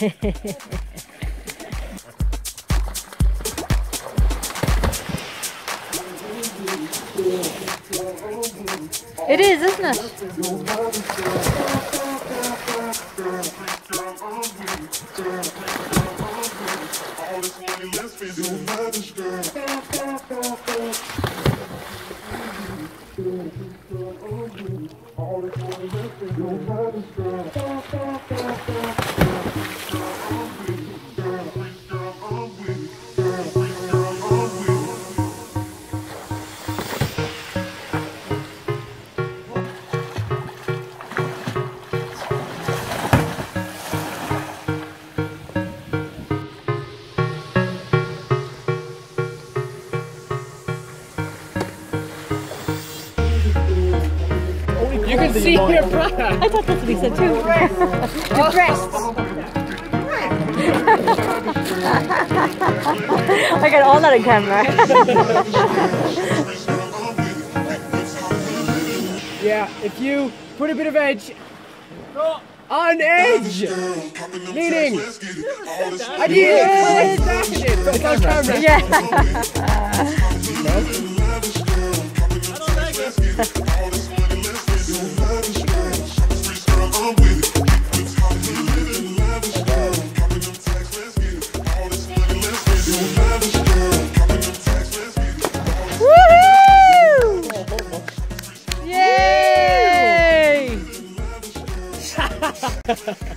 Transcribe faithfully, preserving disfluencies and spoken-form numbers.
It is, isn't it? You can see your breath. I thought that's what he said too. Your breasts. I got all that on camera. Yeah, if you put a bit of edge on edge, meaning I did it's on camera. Yeah. Yay!